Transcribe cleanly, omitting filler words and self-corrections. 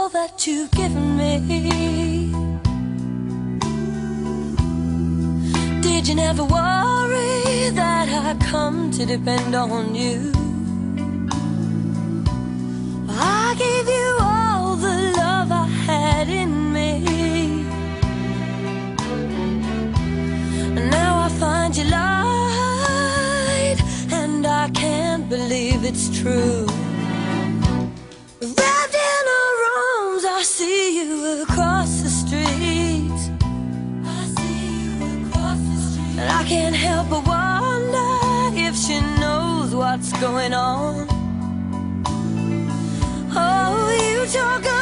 all that you've given me. Did you never worry that I come to depend on you? I gave you all the love I had in me, and now I find you lied, and I can't believe it's true. Wrapped in our arms, I see you across the street. I see you across the street, and I can't help but wonder if she knows what's going on. Oh, you talk